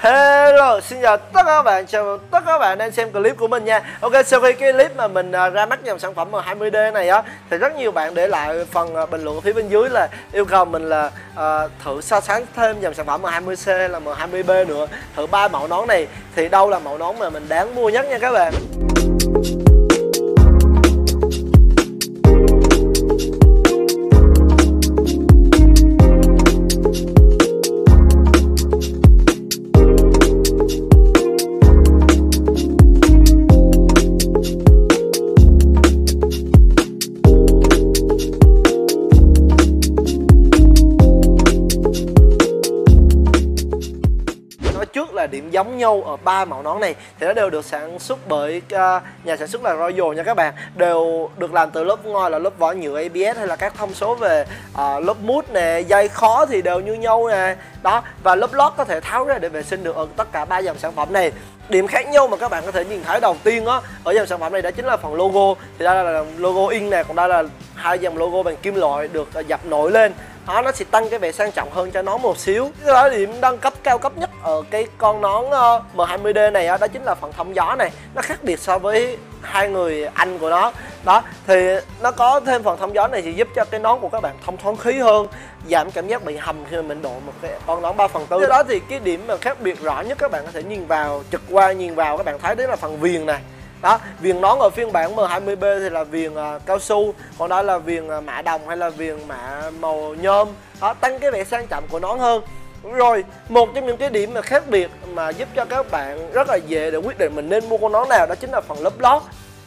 Hello, xin chào tất cả các bạn, chào mừng tất cả các bạn đang xem clip của mình nha. Ok, sau khi cái clip mà mình ra mắt dòng sản phẩm M20D này á, thì rất nhiều bạn để lại phần bình luận ở phía bên dưới là yêu cầu mình là thử so sánh thêm dòng sản phẩm M20C hay là M20B nữa, thử 3 mẫu nón này thì đâu là mẫu nón mà mình đáng mua nhất nha các bạn. Trước là điểm giống nhau ở 3 mẫu nón này thì nó đều được sản xuất bởi nhà sản xuất là Royal nha các bạn, đều được làm từ lớp ngoi là lớp vỏ nhựa ABS hay là các thông số về lớp mút nè, dây khó thì đều như nhau nè đó, và lớp lót có thể tháo ra để vệ sinh được ở tất cả 3 dòng sản phẩm này. Điểm khác nhau mà các bạn có thể nhìn thấy đầu tiên á ở dòng sản phẩm này đó chính là phần logo, thì đây là logo in nè, còn đây là hai dòng logo bằng kim loại được dập nổi lên. Nó sẽ tăng cái vẻ sang trọng hơn cho nó một xíu. Cái đó là điểm nâng cấp cao cấp nhất ở cái con nón M20D này đó chính là phần thông gió này. Nó khác biệt so với hai người anh của nó. Đó, thì nó có thêm phần thông gió này thì giúp cho cái nón của các bạn thông thoáng khí hơn, giảm cảm giác bị hầm khi mà mình đội một cái con nón 3/4. Cái đó thì cái điểm mà khác biệt rõ nhất các bạn có thể nhìn vào, trực qua nhìn vào các bạn thấy đấy là phần viền này. Đó, viền nón ở phiên bản M20B thì là viền cao su, còn đây là viền mạ đồng hay là viền mạ màu nhôm. Đó, tăng cái vẻ sang trọng của nón hơn. Rồi, một trong những cái điểm mà khác biệt mà giúp cho các bạn rất là dễ để quyết định mình nên mua con nón nào đó chính là phần lớp lót.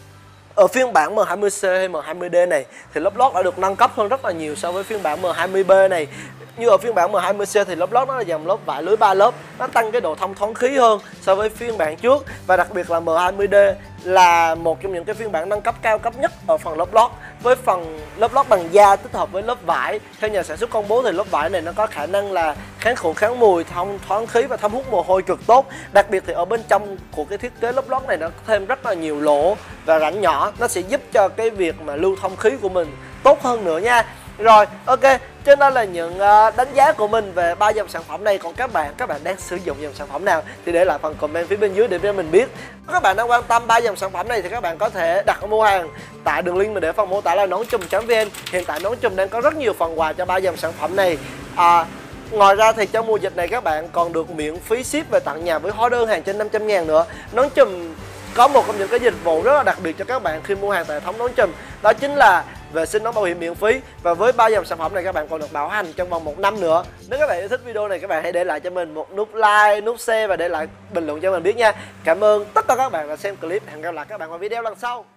Ở phiên bản M20C hay M20D này thì lớp lót đã được nâng cấp hơn rất là nhiều so với phiên bản M20B này. Như ở phiên bản M20C thì lớp lót nó là dòng lớp vải lưới 3 lớp, nó tăng cái độ thông thoáng khí hơn so với phiên bản trước, và đặc biệt là M20D là một trong những cái phiên bản nâng cấp cao cấp nhất ở phần lớp lót, với phần lớp lót bằng da tích hợp với lớp vải. Theo nhà sản xuất công bố thì lớp vải này nó có khả năng là kháng khuẩn, kháng mùi, thông thoáng khí và thấm hút mồ hôi cực tốt. Đặc biệt thì ở bên trong của cái thiết kế lớp lót này nó có thêm rất là nhiều lỗ và rãnh nhỏ, nó sẽ giúp cho cái việc mà lưu thông khí của mình tốt hơn nữa nha. Rồi, ok, trên đây là những đánh giá của mình về 3 dòng sản phẩm này. Còn các bạn đang sử dụng dòng sản phẩm nào thì để lại phần comment phía bên dưới để cho mình biết. Nếu các bạn đang quan tâm 3 dòng sản phẩm này thì các bạn có thể đặt mua hàng tại đường link mình để phần mô tả là nonchum.vn. Hiện tại Nón Chùm đang có rất nhiều phần quà cho 3 dòng sản phẩm này. Ngoài ra thì trong mùa dịch này các bạn còn được miễn phí ship về tận nhà với hóa đơn hàng trên 500.000 nữa. Nón Chùm có một trong những cái dịch vụ rất là đặc biệt cho các bạn khi mua hàng tại hệ thống Nón Chùm, đó chính là vệ sinh nón bảo hiểm miễn phí, và với 3 dòng sản phẩm này các bạn còn được bảo hành trong vòng 1 năm nữa. Nếu các bạn yêu thích video này, các bạn hãy để lại cho mình một nút like, nút share và để lại bình luận cho mình biết nha. Cảm ơn tất cả các bạn đã xem clip. Hẹn gặp lại các bạn vào video lần sau.